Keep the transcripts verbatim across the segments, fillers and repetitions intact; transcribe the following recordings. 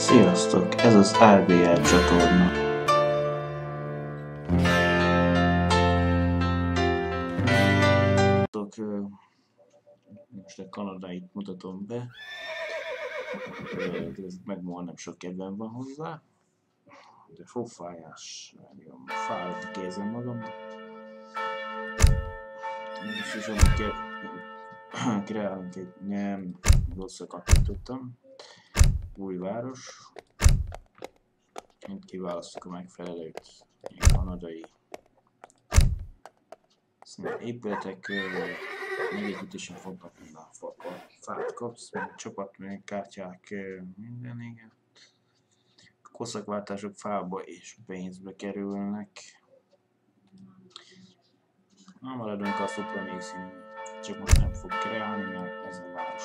Sziasztok! Ez az er bé el csatorna. Most a kanadait mutatom be. Meg nem sok kedvem van hozzá. De fófájás, fáradt kézem magam. Most is amúgy kell kreálunk egy, nem, rosszul kattintottam. Új város. Én kiválasztok a megfelelőt. Ilyen kanadai épületek megépítésen fognak minden fát kapsz, meg csapat, meg kártyák, minden, igen. Koszakváltások fába és pénzbe kerülnek. Na, maradunk a Supremacy, csak most nem fog kreálni, mert ez a város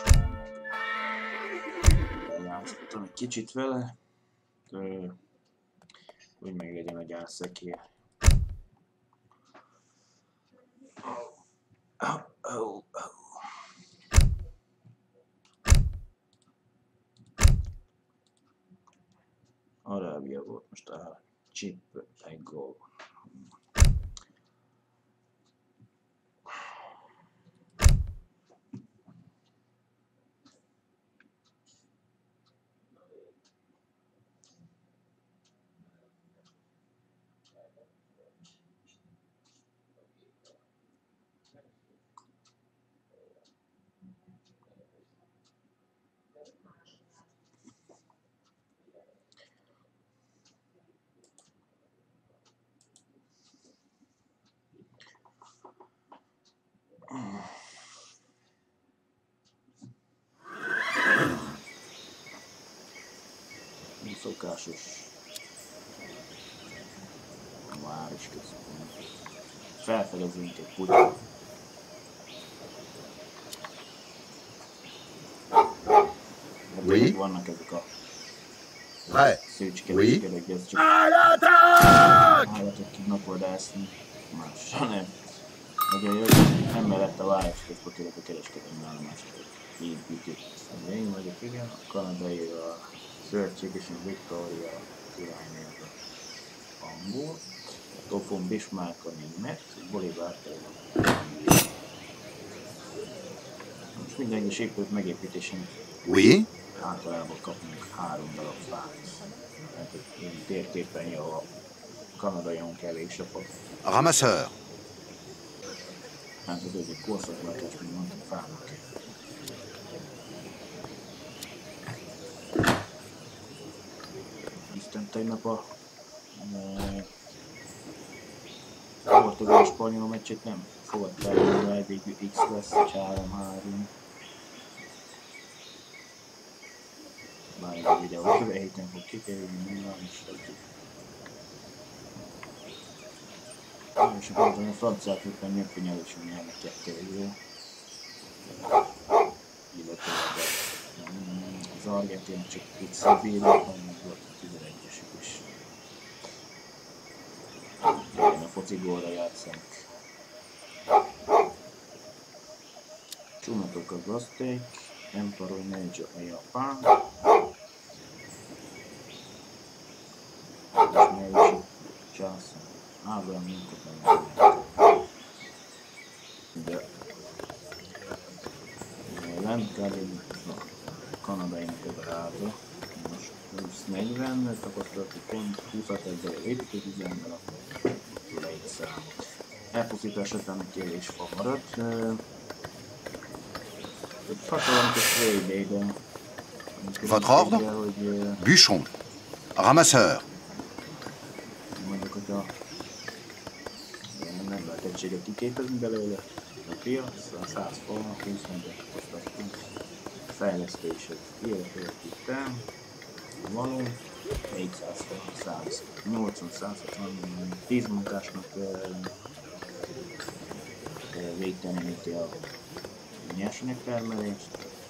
meg játszottam egy kicsit vele, de, hogy meg legyen a gyárszekér. Oh, oh, oh. Arábia volt most a chip ego. Szokásos városközpont. Felfedezünk egy pulyát. Oui. Vannak ezek a szőcskedek, Oui. de ez csak állatok tudnak vadászni, mással nem. Ugye jó, emellett a városközpont, illetve a kereskedelmi állomásokat építik. Én vagyok, igen, a kanadai a szövetségesen Victoria irányába angol, Tofon Bismarck a német, Bolivar a most minden egyes épület megépítésen Oui. általában kapunk három darab fát. Tehát egy térképen jó a kanadaion kevés sapat. Ramasseur. Hát ez egy korszakváltás, mint mondtam, fának kell. Isten tegnap a e, portugál spanyol meccsét nem fogadtál, hogy eddig X lesz, három-három. Bár ez a videó jövő héten fog kikerülni, minden is adjuk. És akkor a franciák éppen nyilván elősen nyernek kettőjével. Illetve az argentin csak itt Szabéla, hanem volt a tizenegyesük is. Igen, a foci gólra játszunk. Csónatok az Azték, Emperor Manager a Japán. És melyik Johnson. Ábrám minket nem de Landkabin kanadai közelálva. Most húsz negyven, tapasztalati pont, húszat ezer építőüzemben, akkor tőle egy szám. Elpusztítás után a kérés fog maradt. Egy hatalmas trade, de... Votre ordre? Bûcheron. Ramasseur. Mondjuk, hogy a... nem lehet egységet kiképezni belőle. A piac, a száz forma, húsz negyven osztattunk. Fejlesztések, életőrtítem, való, négyszáz forma, száz nyolcvan száz hatvan, tíz munkásnak végteleníti a nyersanyagtermelést.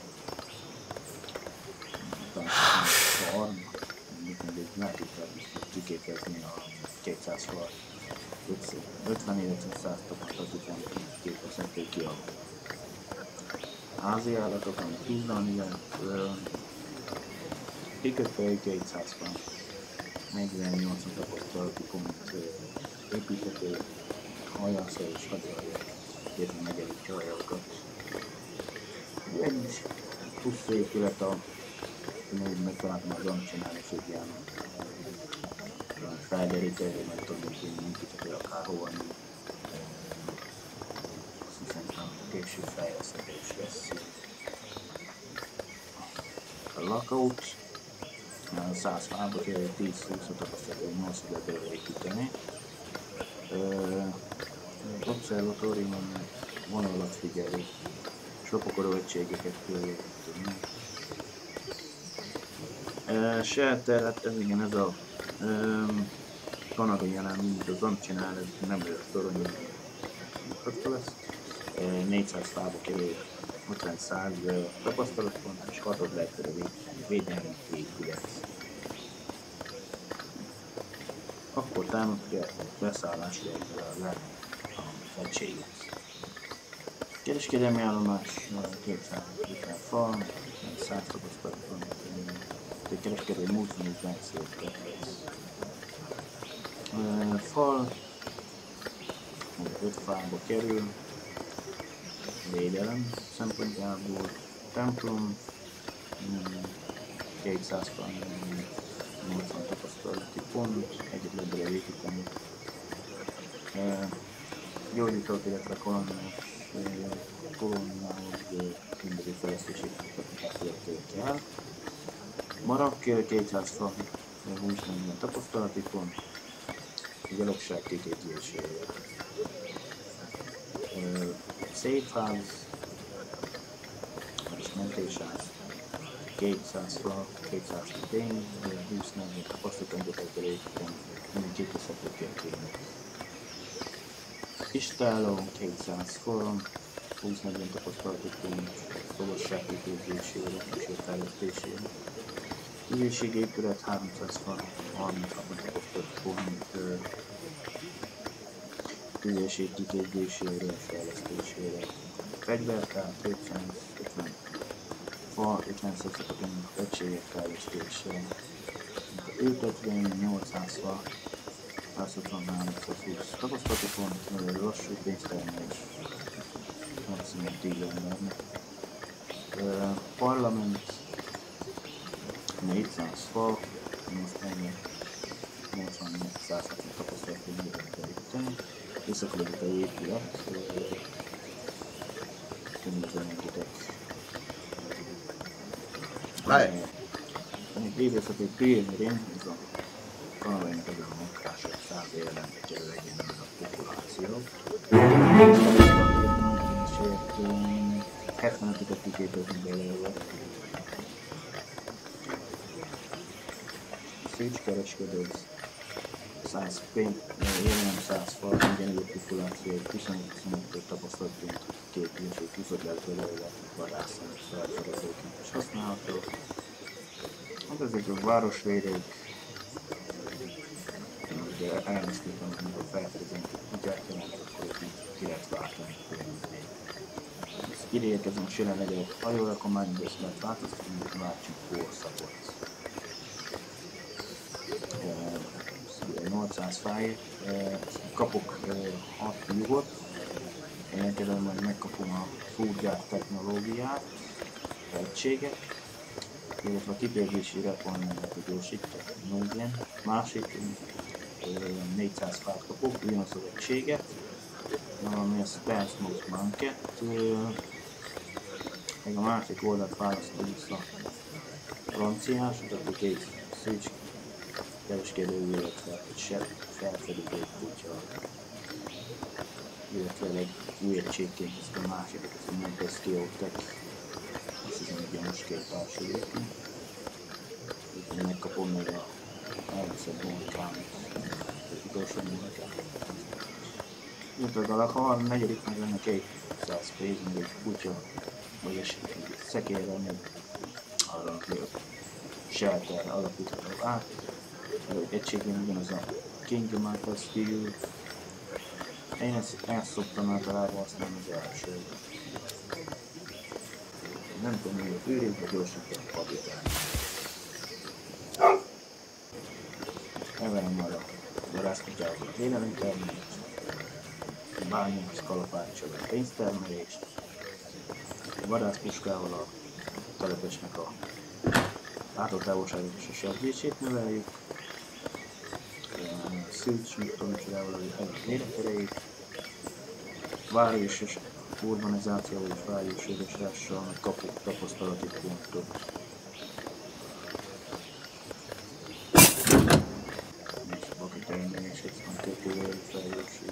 Utána farm, mindig lehet kiképezni a kétszáz forma. ötven illetve száz tapasztalat után képezhető ki a házi állatok, ami tíz van, igen, Kikötői kétszázvan, negyvennyolc tapasztalati pont építhető, hajászó és hadjárat, illetve megerítő hajókat. Egy plusz épület a még megtaláltam az Amcsinál és egy ilyen felderítőre, meg tudom, hogy én építhető akárhova. Azt hiszem, a később fejlesztés lesz. A lockout száz fába kell, tíz-húsz tapasztalatban nyolc ezer építeni. Obszervatóriumon vonalat figyelő, sopokorú egységeket kell tudni. Shelter, hát ez igen, ez a kanadai jelen, mint az Amcsinál, ez nem lesz torony, hogy lesz. négyszáz fába kerül, ötven-száz tapasztalatpont, és hatod lehet a védelmi épület. Akkor támadja beszállásra le az egységet. Kereskedelmi állomás kétszáz fal, száz tapasztalatpont, kereskedelmi múltani bácsiókat lesz. Fal, öt fába kerül, védelem szempontjából, templom, kétszáz fal, nyolcvan tapasztalati pont, egyet lebbre építeni. Gyógyítók, illetve kolonnás, kolonnához mindenki fejlesztési technikát kell. Marak kétszáz fal, húsz-negyven tapasztalati pont, gyalogság kikétésére. Székház és mentésház, kétszáz fal, kétszáz pénz, húsz-negyven tapasztalatot kell építeni, minden kétszázhető kell kérni. Istáló, kétszáz fal, húsz-negyven tapasztalati pont, fogosság kikétésére és fejlesztésére. Ügyészségépület háromszáz fal, harminchat tapasztalati pont, ügyészség kiképzésére és fejlesztésére. Fegyvertár kétszázötven fal, ötven szakadékony egységek fejlesztésére. Ültetvény nyolcszáz fal, százötven-háromszázhúsz tapasztalati pont, lassú pénztermelés, maximum tíz embernek. Parlament négyszáz fal, nyolcvan-százhatvan tapasztalati pont, visszakülönböző épület, könyvben megítek. Amit végezhető Pérmérén, ez a kanadainak ez a munkása, száz éven kerül legyen ez a populáció. hetvenötöt kiképezni belőle. Szűcskereskedő, száz pénz, jelen száz fal, ingyen egy populáció, huszonöt-huszonöt tapasztalatunk, két különbség, húsz lehet belőle, vadászat, felfedezőként is használható. Hát ezek a városvédők, ugye elmesztültem, amikor felfedezünk kutyát jelent, akkor ki lehet váltani. Ide érkezünk, és jelenleg egy hajórakományba, ezt lehet változtatni, hogy váltsunk korszakot. nyolcszáz fájért, kapok hat jugot, én például majd megkapom a foodgyár technológiát, egységet, illetve a kipérzési reformát gyorsítja, nullén. Másik négyszáz fát kapok, ugyanaz az egységet, ami a Spare Smoke Blanket, meg a másik oldalt választom vissza franciás, tehát két szűcs kereskedő, illetve egy felfedező kutya, illetve egy új egységként ezt a másikat, ezt a Montesquieu Tech, azt hiszem, hogy a muskéttársú lépni. Itt megkapom még a elviszett munkámat, az utolsó munkát. Illetve ha a negyedik meg lenne kétszáz pénz, meg egy kutya, vagy esetleg egy szekérrel, még arra a shelter alapítható át. Egységben ugyanaz a King Michael's Steel. Én ezt, ezt szoktam általában használni az első. Nem tudom, hogy a fűrékbe gyorsítani a kapitány. Utána a vadászkutyával az élelemtermelést, a bányász kalapáccsal a pénztermelést, a vadászpuskával a telepesnek a látótávolságot és a sebzését növeljük, a szűcs mikromicsodával az életerejét, város és urbanizációval és várososítással kapunk tapasztalati pontot. És a bakitermelését van kötővel feljósít.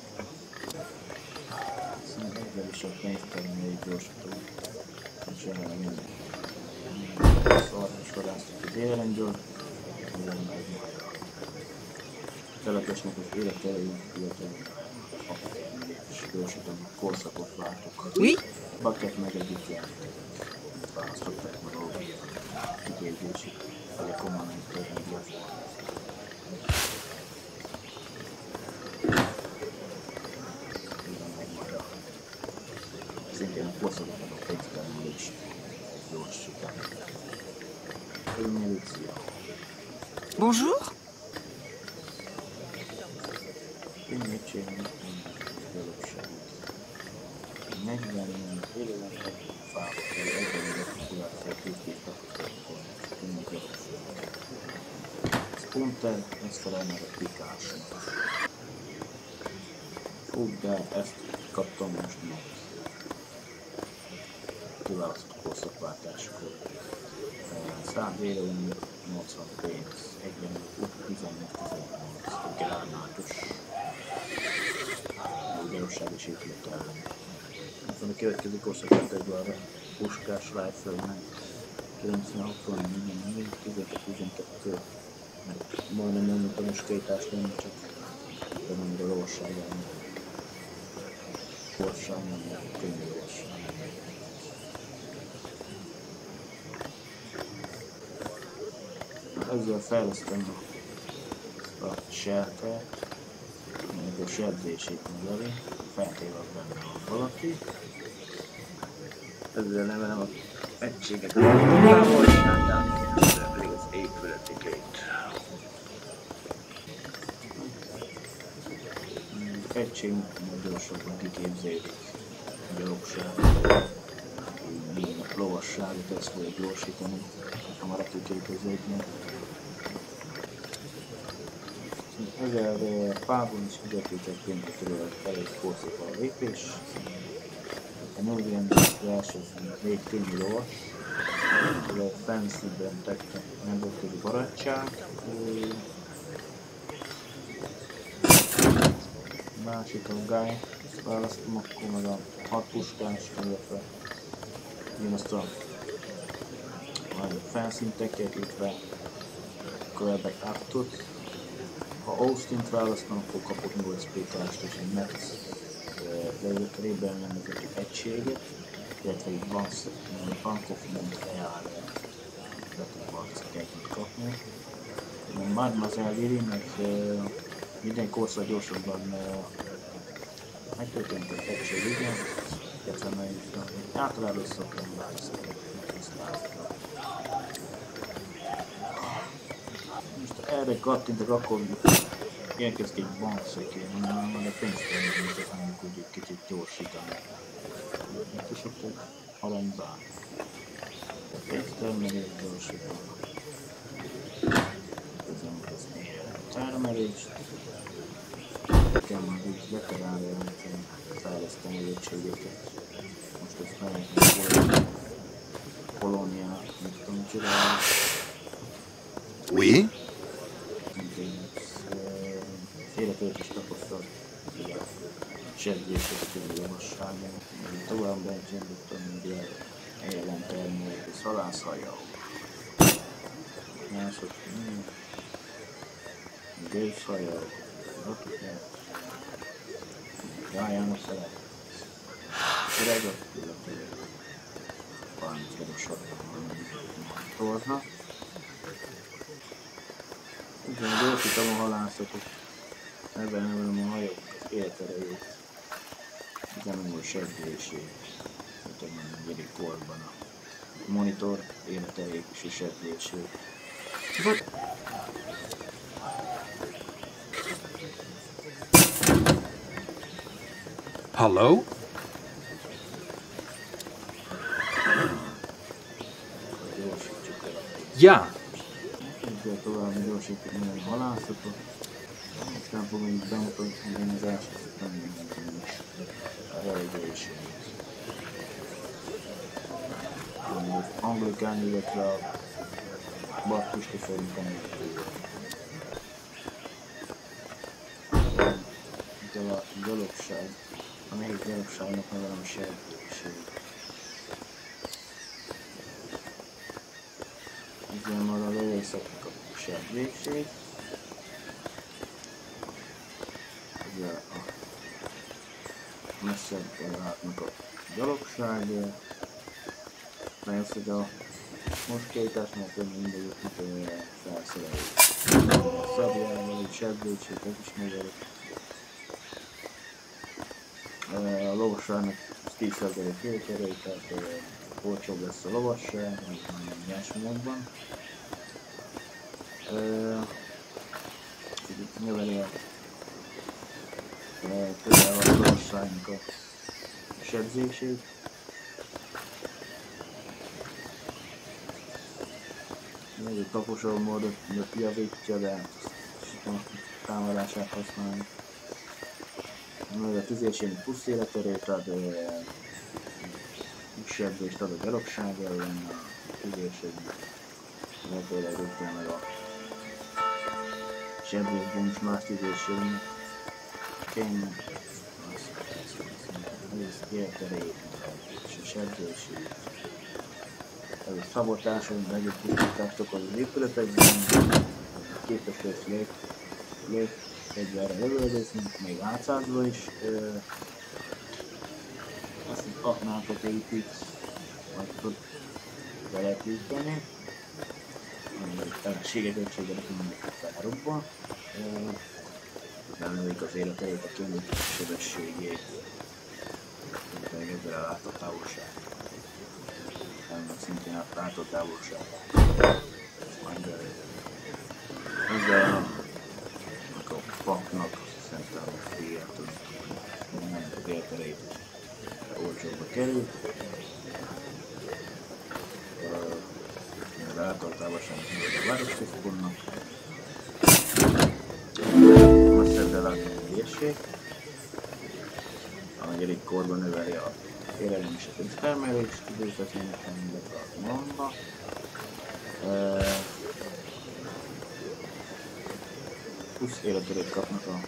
Szóval ezzel is a pénztermelést gyorsítunk. És jelenleg minden. Szóval is vadásztuk az élelemgyors, mivel meg majd a telepesnek az életerejét, illetve a és gyorsítom a korszakot váltok. Oui? Bakket meg egyik jelentek. Választották meg a kiképzési, vagy a command törvényből. Igen, meg majd a szintén a korszakot a pénztermelést gyorsítani. Egy milícia. Bonjour? Könnyűtségnek negyven élelemben fából kell egyben kulászra tíz-tíz tapasztalatot könnyű gyalogság. Spunter, ez felel meg a pikásnak. Fú, de ezt kaptam most meg. Kiválasztott korszakváltáskor. száz élelem, nyolcvan pénz, egyben tizennégy tizennyolc, gránátos. Gyalogság és épületelem. A következő korszakváltásban arra puskás rifle-nek kilencven hatvannégy, tizenkettő tizenkettő, mert majdnem nem mint a muskétás lenni, csak de nem a lovasságán, korságán, mert könnyű lovasság. Ezzel fejlesztem a sheltert, még a sebzését növeli, feltéve benne a valaki. Ezzel nevelem az egységet. Távol csinálták, pedig az épületigét. Egység gyorsabban kiképződik a gyalogság. Így a lovasságot ezt fogja gyorsítani, ha már kiképződni. Ezzel fában is fizetőtek pénzekről elég korszakban a lépés. A nyolcvan első négy tényi lovas, a Fancy-ben tette nemzetközi barátság. Másik a Guy, ezt választom, akkor meg a hat puskás, illetve én azt a Fancy-teket, illetve Quebec Aptot. Ha Austin-t választom, akkor kapok nyolc pékást és egy Metz lejövőkörében nevezetű egységet, illetve egy Bank of Montreal betűbarceket kapni. Mademoiselle Lily-nek minden korszak gyorsabban megtörtént egy egység, igen, illetve meg általában szoktam választani ezt látni. Most erre kattintok, akkor érkezik egy bankszökér, majd a pénztermelést mondjuk úgy egy kicsit gyorsítani. Itt is ott egy alanybán. A pénztermelést gyorsítani. Közben kezdeni a termelést. Kell majd úgy veterálni, amit fejleszteni az egységeket. Most ezt megnézem, kolóniát, mit tudom csinálni. Oui? Életőt is tapasztalt, hogy a sebzések közül lovasságon. Továbbá csendítem, hogy a jelentermő szalászhajjal. Mások, gőzhajjal, rakikát, rájának fele. Öreget, illetve harminckettő sorban torna. Igen, gyorsítom a halászatot. Ebben nevelem a hajók életerejét. Igen, nem a sebzését. Mint a negyedik korban a monitor életerejét és a sebzését. Hallo? Ja. Ezzel tovább gyorsítani a halászatot. Aztán fogunk bemutatni az első tanulmányon is a reggeliségét. Az anglikán, illetve a baptista szerintem itt a gyalogság, a nehéz gyalogságnak nevelem a sertőség. Ezzel már a lövészeknek a sertőség. Ezzel a messzebben látnak a gyalogság. Persze, hogy a moskétásnak mindegyiknek felszereljük. A szabjával, egy sebvédség, ez is növelik. A lovasságnak tíz százalék félkerül, tehát olcsóbb lesz a lovasság, nagyon nyersanyagban. Itt növeli a például a lovasságnak a sebzését. Még egy taposó módot javítja, de most támadását használni. Még a tüzérségnek plusz életerőt ad, sebzést ad a gyalogság ellen, a tüzérségnek lehetőleg rögtön meg a sebzésben is más tüzérségnek kénynek. Az életerőt és a sebzését. Ez a szabotás, hogy nagyobb pusztítást okoz az épületekben, képes lesz légfegyverre lövöldözni, még átszázva is. Azt az aknákat épít, majd tud belepíteni, ami felségek egységre mindenki felrobban. Belnövelik az életerőt, a kényelmi sebességét, pedig ezzel a látótávolság. Ennek szintén a látótávolság. Majd ezzel a paknak szerintem a fiát, hogy nem az értereit olcsóba kerül. A látótávolságnak növeli a városközpontnak. Most ezzel látnak a térség, a negyedik korban növeli a félelem és a pénztermelést, időszakényesen illetve a nyomba. Plusz életerőt kapnak a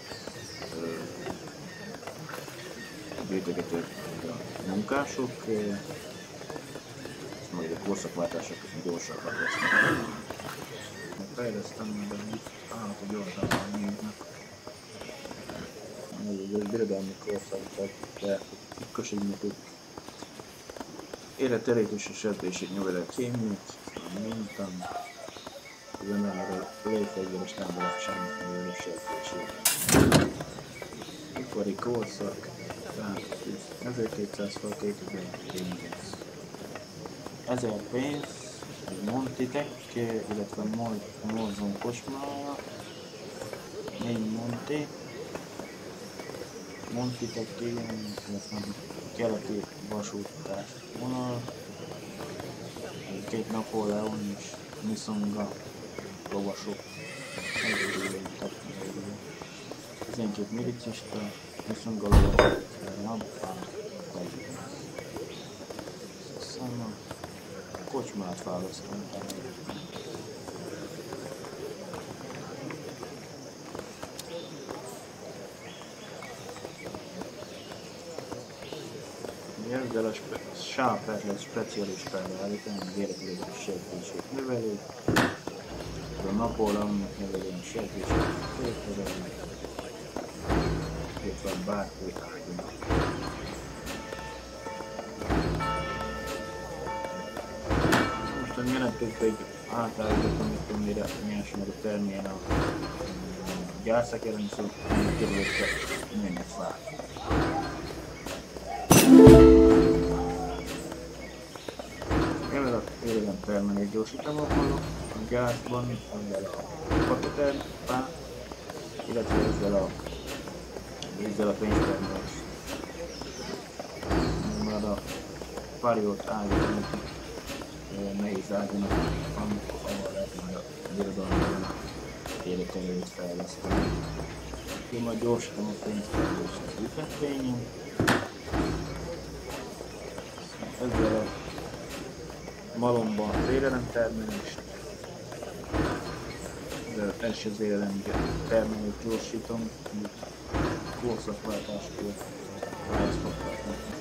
gyűjtögetők, a munkások, majd a korszakváltások közben gyorsabbak lesznek. Fejlesztem, de itt állati gyorsabban nyílnak. Ez egy birodalmi korszak, tehát tükköségnek életerét és a sebzését növeli a kémét, a mintan, az emelre légfegyveres támadássának növeli a sebzését. Ipari korszak, ezerkétszáz kétezer-kilenc. Ezer pénz, Montitek, illetve Morzon kocsmája, négy Monti, Montitek, illetve keleti vasúttás vonal, két Napóleon és Misonga lovasok, tizenkét milicista, Misonga lovasok, aztán a kocsmát választom. Ezzel a sápát lehet specialistára állítani, az életlépés sertését növeli, a Napóleonnak növeli a sertését félterelni, illetve a bárki ágyúnak. Most a menetükben egy átállított, amikor mire nyersanyagot termélyen a gyászak ellen, szóval kerülötte nőnek fát. Élőben termelés gyorsítom a gázban, ezzel a pakoterpát, illetve ezzel a, ezzel a pénztermelés marad a pariót állítani, nehéz állítani, ahol lehet majd a birodalomban életerőt fejleszteni. Én majd gyorsítom a pénzterülést az ügyfetfényen. Ezzel a malomban védelemtermelést, de első vélelem termelést gyorsítom, így korszakváltáskor választottak.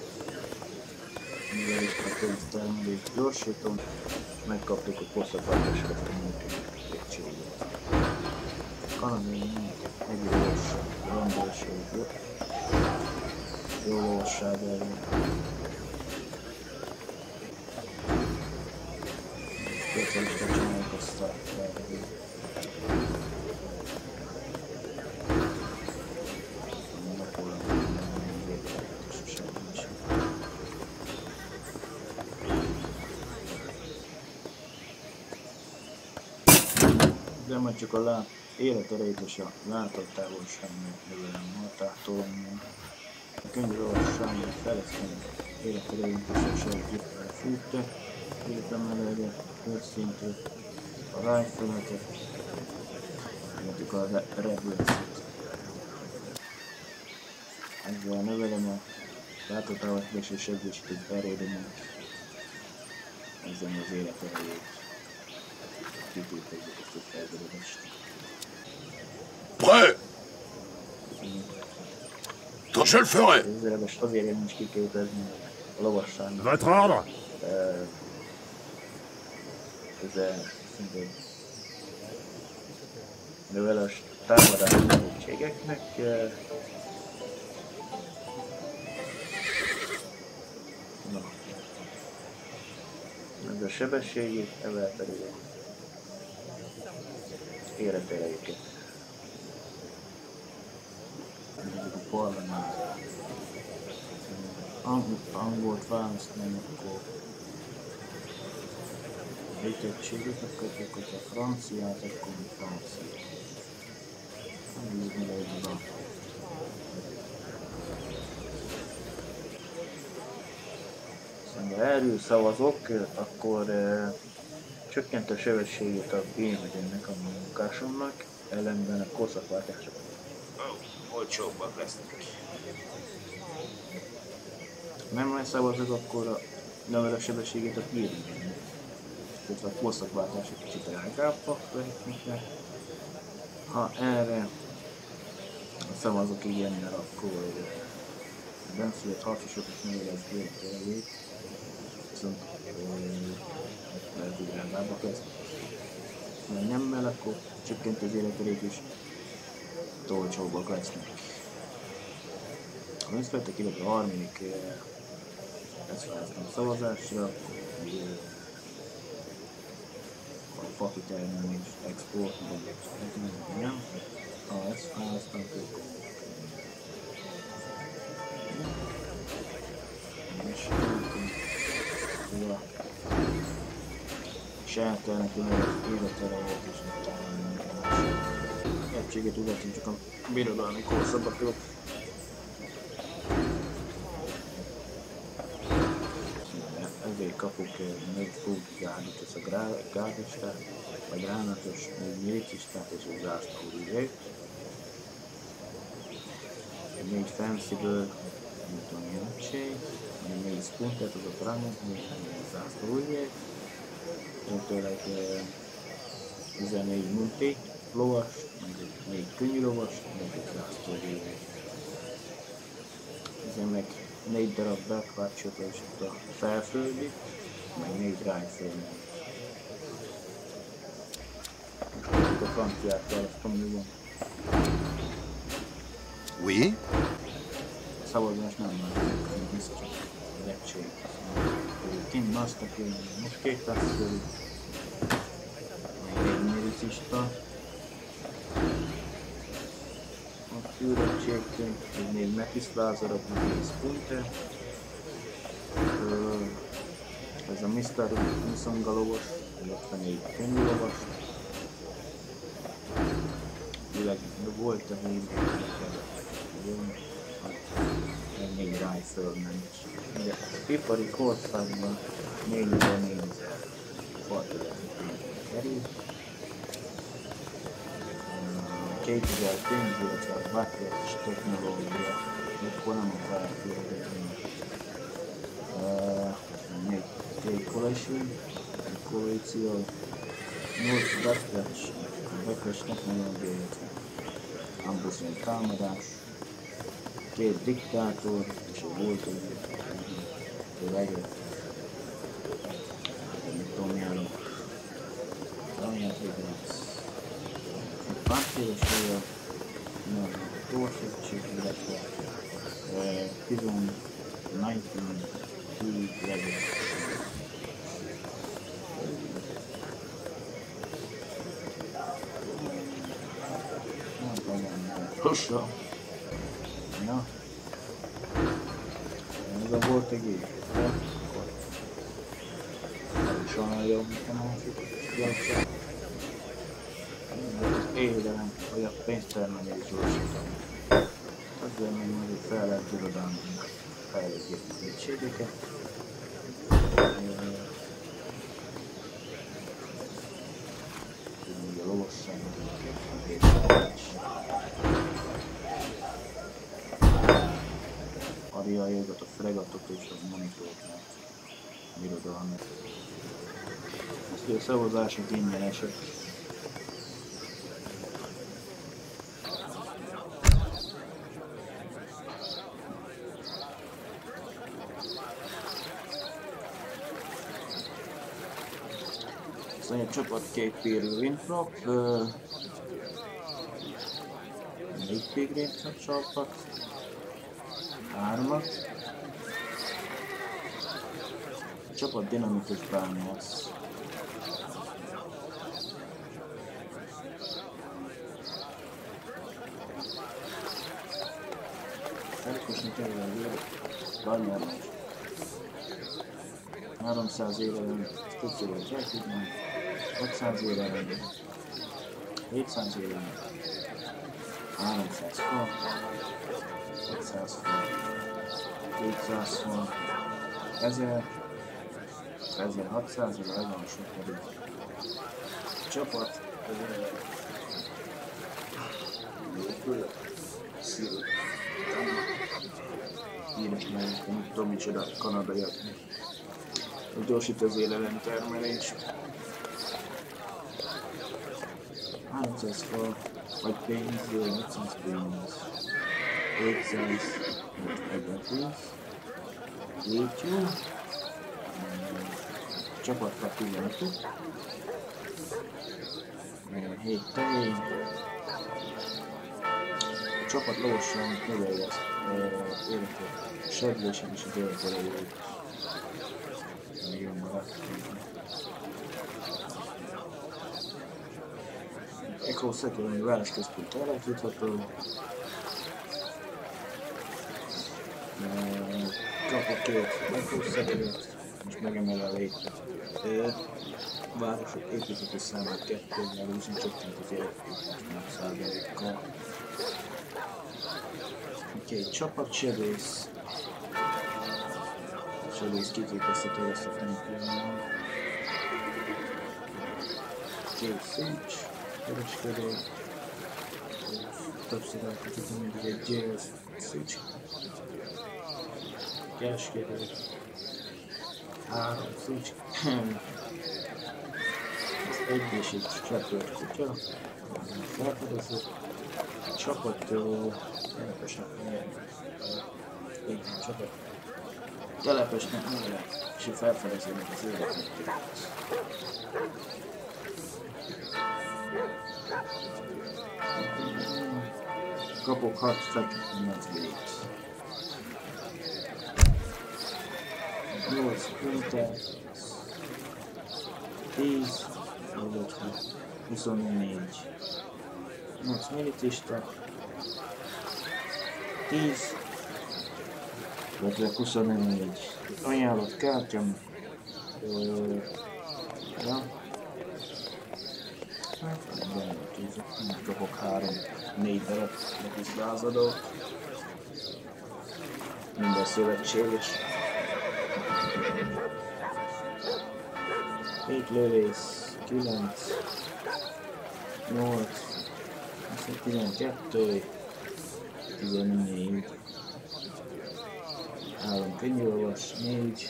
Mivel is a pénztermelést gyorsítom, megkaptuk a korszakváltásra a működésséget. Kanadai egyre gyorsabb, rendőrség, jó lovasság elő. Specialista csináljuk azt a felhívőt. De majd csak a lát, életerejét és a látótávolságnak növelem hatától. A könyvolvasságnak fejleszteni életerejét és a segítségre fűtte, életemelőre, őszintű, a rájfölöket, illetve a repülőszét. Ezzel növelem a látótávolságos és segítségű erődemet, ezzel az életerejét. Kitűjtezzük ezt a fejlődést. Prêt! Quand je le ferai! Ezzel azért én is kiképezni a lovasságnak. Votre ordre! Ezzel szintén növel a támadási segítségeknek. Na. Ez a sebességét, evel pedig életerejüket. Nézzük a parlamentben. Angolt választani, akkor vétettséget, akkor a franciát, akkor a franciát. Nézzük meg egy oda. Szóval erről szavazok, akkor eh, csökkent a sebességét a gémegyének, a munkásomnak, ellenben a korszakváltások oh, olcsóbbak lesznek. Nem leszavazok, akkor a növel a sebességét a gémegyének. Tehát a korszakváltások kicsit drágábbak lehetnek. Ha erre szavazok igennel, akkor a benszülött harcosokat növelez életerejét, viszont lehet, hogy drágábbak lesz. Ha nemmel, akkor csökkent az életerét is, olcsóbbak lesznek. Ha összevettek, illetve a harmadik ezt feleztem a szavazásra, akkor a fakitermelés, export, nem. Ha ezt feleztem, akkor és el kell nekünk az életerejét és a egységet ugatni csak a birodalmi korszakban. Ezért kapok négy fut gárdot, ez a gárdistát, a gránatos, négy milicistát és a zászlóügyét. Négy fancy-ből, nem tudom milyen egység, négy spuntet, az a granat, négy zászlóügyét. Tőleg tizennégy multi lovas, meg négy könnyű lovas, meg egy zászlóügyét. Ezen meg négy darab backpatchot és a felföldi, meg négy rifle. Most a franciát választom, mi van? Oui? A szavazás nem már, ez csak az egység. Kint masztak jön, most két passzol, még egy milicista. A fűröttségtünk, még négy metiszlázarok, még négy spunte. Ez a miszter Misonga lovas, illetve négy könnyű lovas. Világ volt a négy, négy király fölment. Ugye, ipari korszakban négyezer-négyezer partizáni pénzbe kerül. kétezer pénz, illetve a backers technológia, mikor nem a felfűrögetni. Még két koalíció, nyolc backers, a backers technológia, illetve ambuszony támadás, két diktátor és a volt egy legjobb, mit tudom járni, valamilyen végre egy páncélos helye, a torsegység, illetve bizony tizenkilenc hív legjobb. Hossza. Na. Ez a volt egy év. Ez is olyan jobb, mint a másik. Évelem, hogy a pénztermelés gyorsítom. Azért még majd itt fel lehet irodalmi fejlődési egységeket. Így a lovasság, a hétszállás. Ariajogat a fregatot és a monitort, mert irodalmat. Ezt a szavazások ingyenesek. Szóval a csapat két Pirő Winthrop, négy Pigrént a csapat, hármat. A csapat dinamikus bányász. Elkosni kell a vér, bányármás. háromszáz éve tudszóval felküldni, hatszáz éve, hétszáz éve, háromszáz fal, hatszáz fal, kétszáz fal, ezer, ezerhatszáz, ez nagyon sok pedig. A csapat, szírok, híres mellett, nem tudom micsoda, kanadaiaknak. Gyorsít az élelem termelés. háromszáz fal, vagy pénz, ötszáz pénz, hétszáz, ezertíz, létjó, csapat tizenöt, hét tehény, a csapat lassan növelje az életet, sebzését és az életerejét. Nagyon maradt. Echo Security városközpont alapítható. Kapok két Echo Security, most megemelve a városok építési számát kettővel, úgyhogy csökkent az életépítésnek százalékkal. Két csapatsebész. Sebész kiképezhető ezt a fenekülön. Két szícs, kereskedő. Többször elkötött mindig egy jazz szícs. Kereskedő. Három szícs. Ez egy és egy csepőrt kutya. Felfedező. Csapattól telepesnek így van csapat. Telepesnek nem lehet, és felfedezőnek az életnek. Kapok hat fekete medvét. nyolc pinter. tíz, huszonnégy. nyolc militista. tíz. illetve huszonnégy. Ajánlott kártyám. Ö, ja. Hát, nem tudjuk, nem kapok három, négy darab, meg is lázadó. minden szövetséges. hét lövész, kilenc, nyolc, tizenkettő, tizennégy, három könnyűolvas, négy,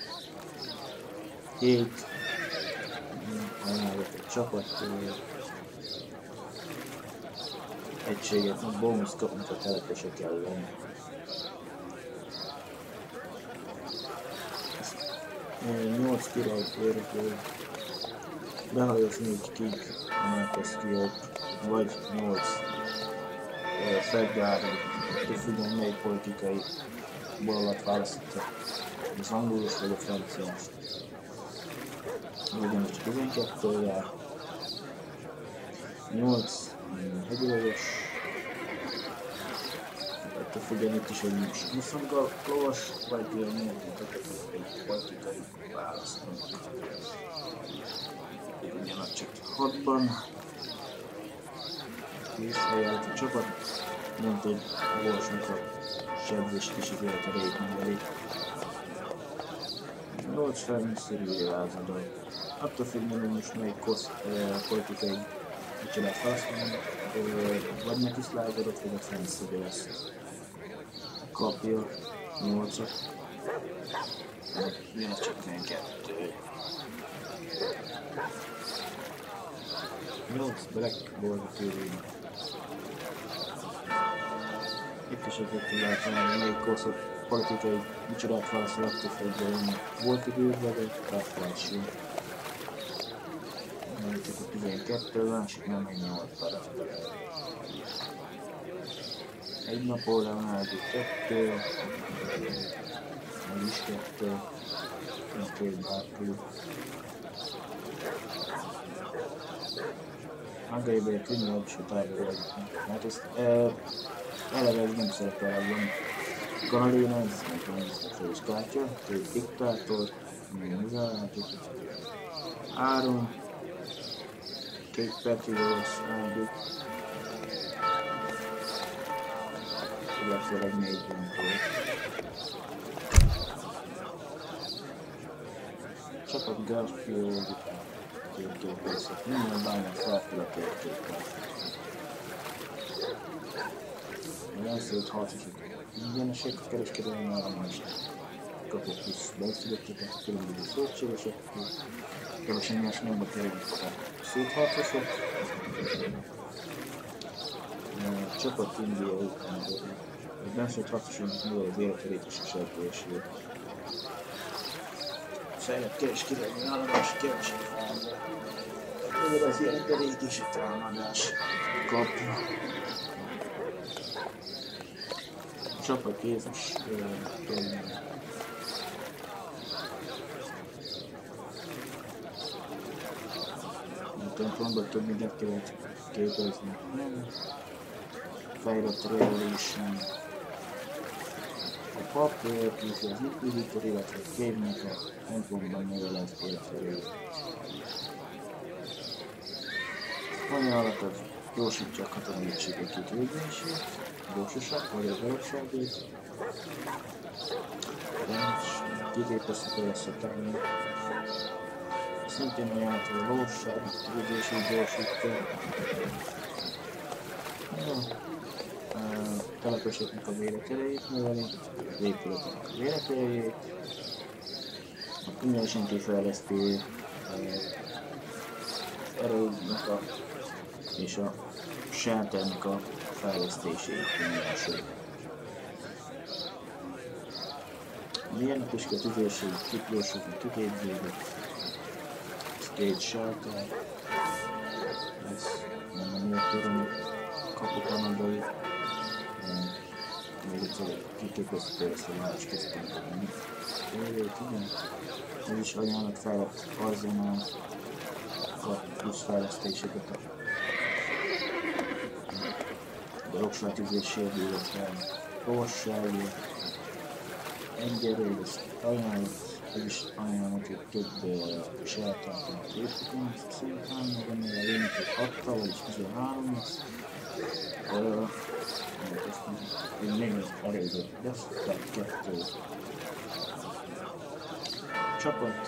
hét, ajánlok egy csapat egységet, most bónusz kapnak a telepesek ellen. nyolc király érkező, behajóz négy kik, emelkez ki ott, vagy nyolc felgáron, függően melyik politikai bolat választotta, az angolus vagy a franciás. Ugyanis tizenkettővel, nyolc hegyőrös, attól függően itt is egy húsz lovas, vagy egy politikai választónak. Ugyanak csak hatban, tíz ajánlott a csapat, mint egy lovasnak a sebzés kis élet erejét növeli. nyolc felműszerűvé lázadal. Attól függően, hogy most melyik kosz politikai micsolát felszólni, vagy neki szlágerot, vagy a fenszöge lesz. Kapja nyolcat, jön csak tizenkettő. nyolc Black Borg tőlünk. Itt is egyébként lehet találni, melyik koszok politikai micsodát válaszol, attól függően volt idő, vagy egy ráflássú. Csak a tizenkettő, másik nem egy nyolc para. Egy nap oldalon állít kettő, meg is kettő, és két bárkül. Magaiban egy könnyebb, és a tárgyalódik. Hát ezt e, eleve ez nem szerepel abban. Kanadén ez, nekem ez a fős kártya, két diktátor, milyen hozzáállítjuk. Áron, két Petrios, áldjuk. Illetve egy négy döntő. Csapat Garfield, két képészet, minden bányát felfél a két képészet. A lenszült harcosok ingyenesek, a kereskedelmi áramlást kapott plusz bejszülötteket, különböző szövetségesek, kevesen más nyomba kerülik a szült harcosok. A csapat indiai, a benszült harcosok növel az életerét és a serkélését. Fejlett kereskedelmi állomás keresik fel, növel az életerét és a támadás kapja. A csapat Jézus tényleg. A templomban több mindent kellett képezni. Fejlett Revolution. A pap plusz az Inquisitor, illetve a Cave-nek a templomban növelett életerőt. Ajánlat az gyorsítja a katonai egységek kitűzését, gyorsaság, vagy az örökségét. Kitépezhető lesz a termény. Szintén ajánlat a valóság, kitűzését gyorsítja. A telepeseknek a véleterejét növeli, az épületeknek a véleterejét. A különösen kifejleszti erőnek a és a shelternek a fejlesztését mindeneség. Milyennek is kell tüzérség, kiplósoknak kiképződik. Stage shelter. Ez nem a nélkülön kapu kanadai. Még egyszer kiképezhető ezt a város központban. Élőt, igen. Ez is ajánlott fejlett arzenál. Kap plusz fejlesztéseket a roksátüzésért, illetve lovasságért. Egy erőd, ezt ajánlott, ez is ajánlott, hogy több sheltert építünk szépen, meg ennél a lényeg, hogy hattal, vagyis tizenhárom lesz. Én még előzött, de kettő. Csapat...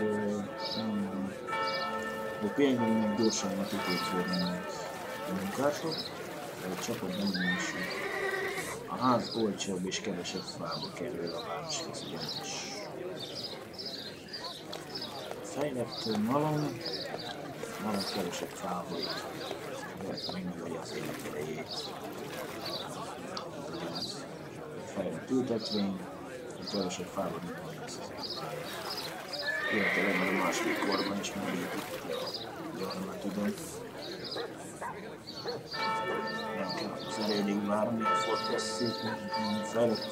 A például gyorsan megítéltően a munkások, a csapatban is a ház olcsóbb és kevesebb fába kerül a városkészítés. Fejlett malom, malom kevesebb fába ér, de megnyúlja az életidejét. Fejlett ültetvény, kevesebb fába nem lesz. Illetve a második korban is megépíti a gyarmatidon. Nem kell szerédig várni a forteszét, fejlett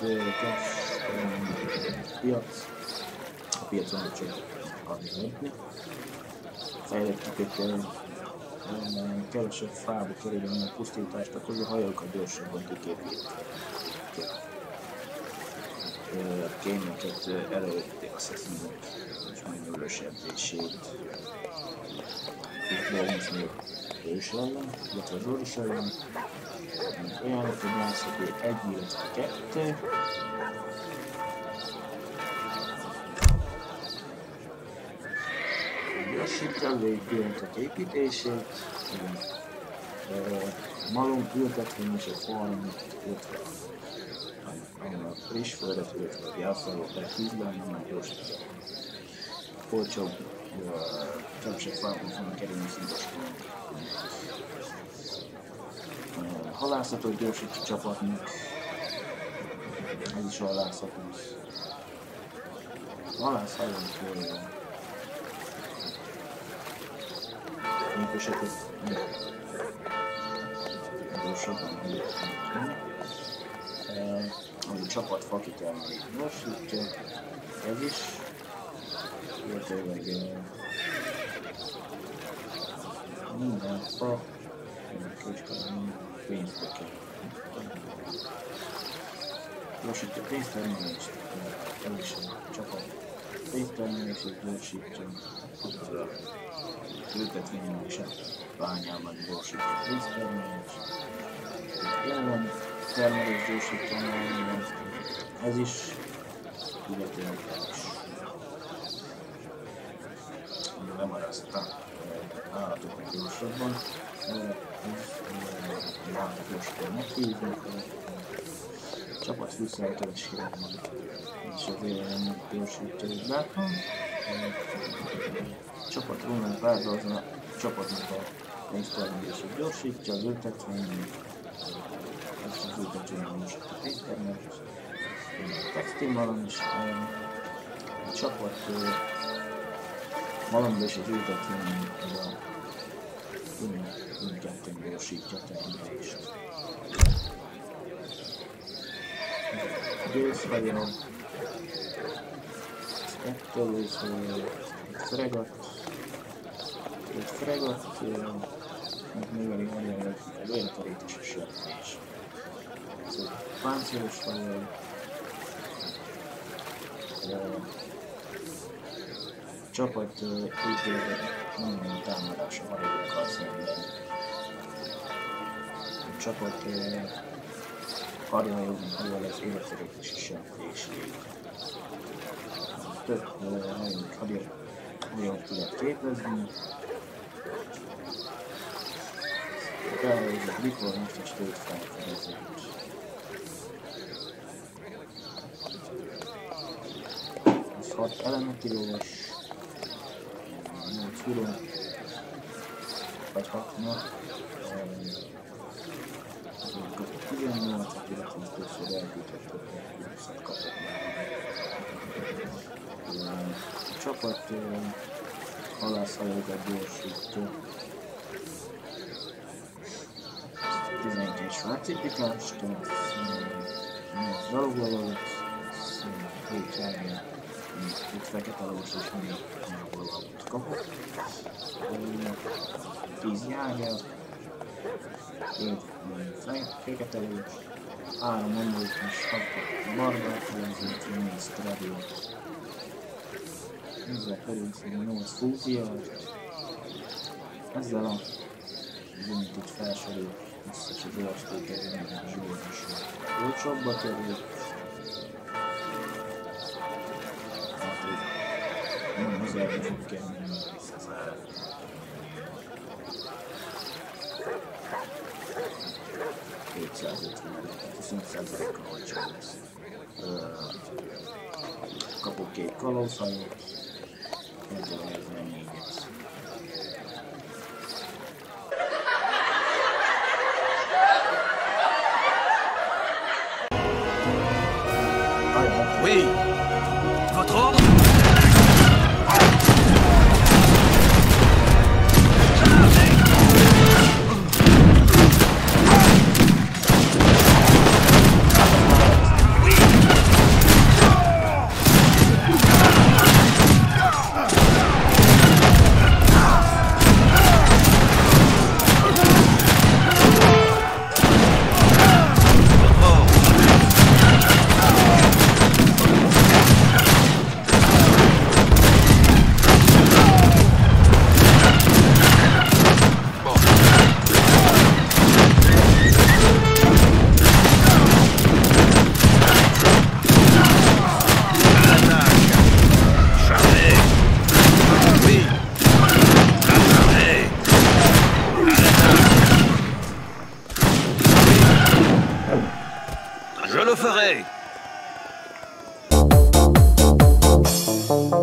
piac. A piacon csak adni lépni. Fejlettük egy kevesebb fába kerülni a pusztítást, akkor a hajókat gyorsabban kiképítik. Kémeket előtték a szeszínnek és megnyúlós edzését. Itt leginkább ős ellen, illetve az orvos ellen. Ajánlott, hogy látszik, egy, illetve kettő. Gyorsítja a végigjelentek építését. Malom ültetvény és a farm, illetve a friss földet, illetve a jelfalót lehet hízlani, már gyorsítja. Olcsóbb, kevesebb fákon fognak kerülni szintosítani. Halászatot gyorsítja csapatnak. Ez is a halászatot. A halászhajók népösetet gyorsabban a csapat fakitermelést gyorsítja, ez is, illetőleg minden fa, minden kicskor, minden pénzbe kell. Gyorsítja a pénztermelést, ez is a csapat pénztermelését gyorsítja, az ültetvényen és a bányában gyorsítja a pénztermelést. Jelen termelés gyorsítani, ez is, illetőleg ez is. Lemarázta állatokat gyorsabban, ez állatok gyorsabban meghívnak, a csapat fűszereltetésére és azért gyorsítja, hogy látom. A csapat rónál párhuzamban a csapatnak a pénztermelését gyorsítja, az ültetvényt, ezt az ültetvényt gyorsítja a pénztermelést. Textilmalom is, a csapat malomba és az ültetvény mindketten gyorsítja a termelést. Gőzhajó, ettőlőző, egy fregat, egy fregat, növeli nagyon egy vérkerítéses jelentés. Ez egy páncélos hajó, csapat ítélve minden támadása hajókkal szemben. A csapat karjahajóban hajó lesz életkerítéses jelentését. Több hajót tudod képezni. Felhelyezett mikor most tőt felfedezett. Ez hat elemetírós, nyolc huró, vagy hatnak. tizennyolcat, illetve többször elküldhettek, hogy kapott már. A csapat halászhajókat gyorsítja. tizenegy svájcipikást, nyolc gyalogolót, hét járja, hét fekete lovas és négy gyalogolót kapott. tíz járja, hét fekete lovas, három omlót és hat barbát, illetve négy stradiót. Ezzel pedig nyolc fúziót. Ezzel a Limited felsoroljuk Összecsodolásték egy minden zsúlyos. Olcsóbba kerül. Nem ezerbe fog kerülni visszaszállni. kétszázötven, huszonöt százalékkal olcsóbb lesz. Kapok két kalózhajót, ebből negyvennégyet. Oui. Votre ordre? Je le ferai.